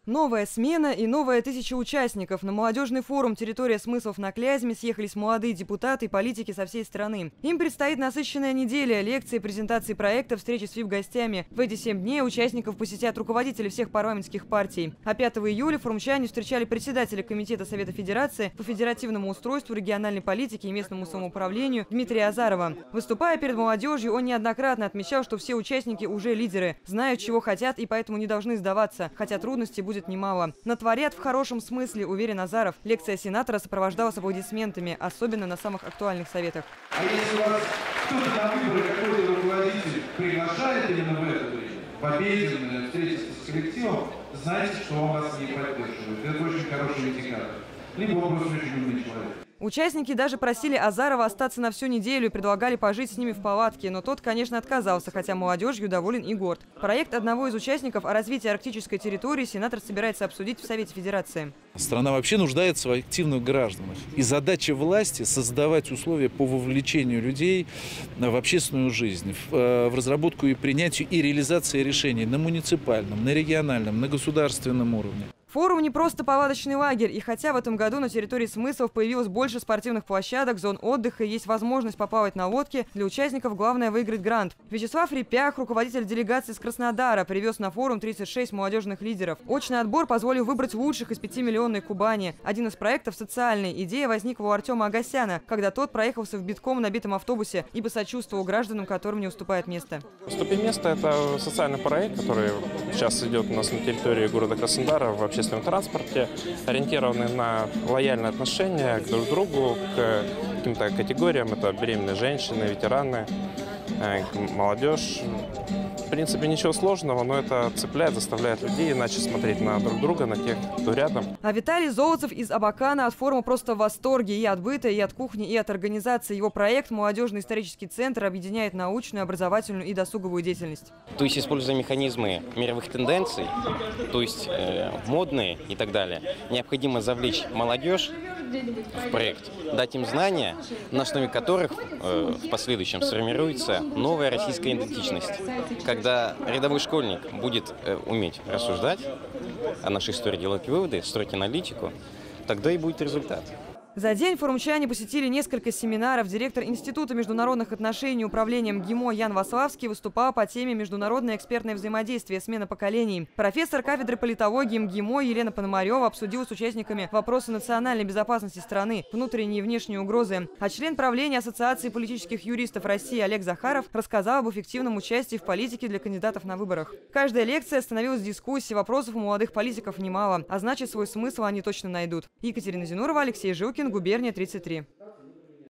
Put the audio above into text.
Новая смена и новая 1000 участников. На молодежный форум «Территория смыслов» на Клязьме съехались молодые депутаты и политики со всей страны. Им предстоит насыщенная неделя, лекции, презентации проектов, встречи с VIP-гостями. В эти 7 дней участников посетят руководители всех парламентских партий. А 5 июля форумчане встречали председателя Комитета Совета Федерации по федеративному устройству, региональной политике и местному самоуправлению Дмитрия Азарова. Выступая перед молодежью, он неоднократно отмечал, что все участники уже лидеры, знают, чего хотят и поэтому не должны сдаваться, хотя трудностей будет немало. Натворят в хорошем смысле, уверен Азаров. Лекция сенатора сопровождалась аплодисментами, особенно на самых актуальных советах. А если вас кто-то на выборы, какой-то руководитель приглашает именно в это время, победен, встретиться с коллективом, знайте, что он вас не поддерживает. Это очень хороший индикатор. Либо он просто очень умный человек. Участники даже просили Азарова остаться на всю неделю и предлагали пожить с ними в палатке, но тот, конечно, отказался, хотя молодежью доволен и горд. Проект одного из участников о развитии арктической территории сенатор собирается обсудить в Совете Федерации. Страна вообще нуждается в активных гражданах. И задача власти – создавать условия по вовлечению людей в общественную жизнь, в разработку и принятию и реализации решений на муниципальном, на региональном, на государственном уровне. Форум не просто палаточный лагерь, и хотя в этом году на территории смыслов появилось больше спортивных площадок, зон отдыха и есть возможность поплавать на лодке, для участников главное выиграть грант. Вячеслав Репях, руководитель делегации из Краснодара, привез на форум 36 молодежных лидеров. Очный отбор позволил выбрать лучших из 5-миллионной Кубани. Один из проектов социальный. Идея возникла у Артема Агасяна, когда тот проехался в битком набитом автобусе и посочувствовал гражданам, которым не уступает место. «Уступи место» – это социальный проект, который сейчас идет у нас на территории города Краснодара в общественном транспорте, ориентированный на лояльное отношение к друг другу, к каким-то категориям. Это беременные женщины, ветераны, молодежь. В принципе, ничего сложного, но это цепляет, заставляет людей иначе смотреть на друг друга, на тех, кто рядом. А Виталий Золотцев из Абакана от форума просто в восторге и от быта, и от кухни, и от организации. Его проект «Молодежный исторический центр» объединяет научную, образовательную и досуговую деятельность. То есть, используя механизмы мировых тенденций, то есть модные и так далее, необходимо завлечь молодежь в проект, дать им знания, на основе которых в последующем сформируется новая российская идентичность. Когда рядовой школьник будет уметь рассуждать о нашей истории, делать выводы, строить аналитику, тогда и будет результат. За день форумчане посетили несколько семинаров. Директор Института международных отношений управления МГИМО Ян Ваславский выступал по теме «Международное экспертное взаимодействие. Смена поколений». Профессор кафедры политологии МГИМО Елена Пономарева обсудила с участниками вопросы национальной безопасности страны, внутренние и внешние угрозы. А член правления Ассоциации политических юристов России Олег Захаров рассказал об эффективном участии в политике для кандидатов на выборах. Каждая лекция становилась дискуссией, вопросов у молодых политиков немало, а значит, свой смысл они точно найдут. Екатерина Зинурова, Алексей Жилкин, Губерния 33.